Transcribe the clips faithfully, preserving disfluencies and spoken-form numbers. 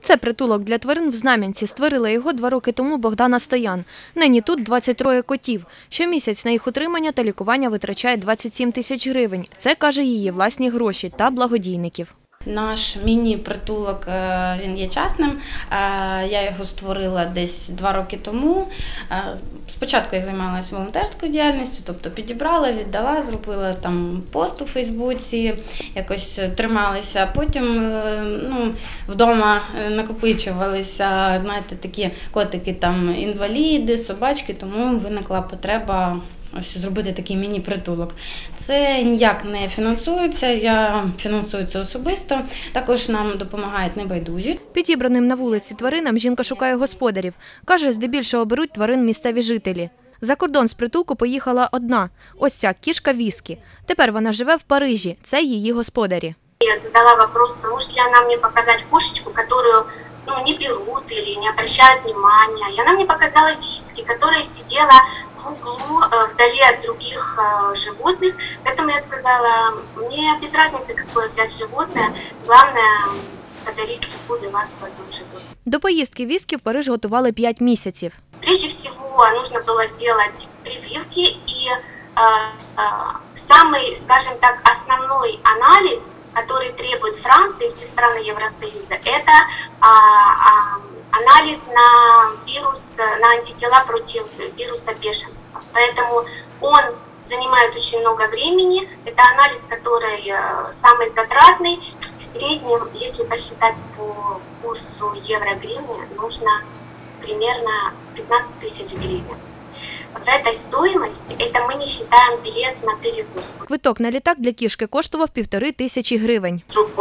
Це притулок для тварин в Знам'янці. Створила його два роки тому Богдана Стоян. Нині тут двадцять троє котів. Щомісяць на їх утримання та лікування витрачає двадцять сім тисяч гривень. Це, каже, її власні гроші та благодійників. Наш міні-притулок, він є частним. Я його створила десь два роки тому. Спочатку я займалася волонтерською діяльністю, тобто підібрала, віддала, зробила там пост у Фейсбуці, якось трималися. Потім ну, вдома накопичувалися, знаєте, такі котики, там інваліди, собачки, тому виникла потреба ось зробити такий міні-притулок. Це ніяк не фінансується, я фінансую це особисто. Також нам допомагають небайдужі. Підібраним на вулиці тваринам жінка шукає господарів. Каже, здебільшого беруть тварин місцеві жителі. За кордон з притулку поїхала одна. Ось ця кішка Віскі. Тепер вона живе в Парижі. Це її господарі. Я задала вопрос, может ли она мне показать кошечку, которую ну, не берут или не обращают внимания. И она мне показала Виски, которая сидела в углу, вдали от других животных. Поэтому я сказала, мне без разницы, какое взять животное, главное подарить любую ласку этому животному. До поїздки Віскі в Париж готували п'ять місяців. Прежде всего, нужно было сделать прививки и э, э, самый, скажем так, основной анализ, который требует Франция и все страны Евросоюза, это а, а, анализ на вирус, на антитела против вируса бешенства. Поэтому он занимает очень много времени. Это анализ, который самый затратный. В среднем, если посчитать по курсу евро-гривны, нужно примерно пятнадцать тысяч гривен. В этой стоимости, это мы не считаем билет на перевозку. Квиток на літак для кішки коштував півтори тисячі гривень.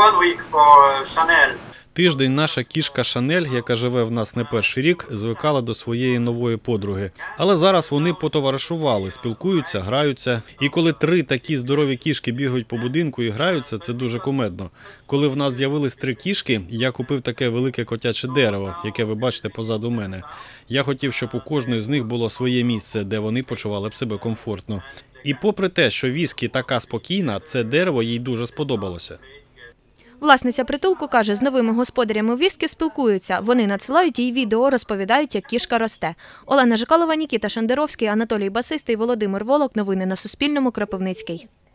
Тиждень наша кішка Шанель, яка живе в нас не перший рік, звикала до своєї нової подруги. Але зараз вони потоваришували, спілкуються, граються. І коли три такі здорові кішки бігають по будинку і граються, це дуже кумедно. Коли в нас з'явились три кішки, я купив таке велике котяче дерево, яке ви бачите позаду мене. Я хотів, щоб у кожної з них було своє місце, де вони почували б себе комфортно. І попри те, що Віскі така спокійна, це дерево їй дуже сподобалося. Власниця притулку каже, з новими господарями Віскі спілкуються. Вони надсилають їй відео, розповідають, як кішка росте. Олена Жикалова, Нікіта Шендеровський, Анатолій Басистий, Володимир Волок. Новини на Суспільному. Кропивницький.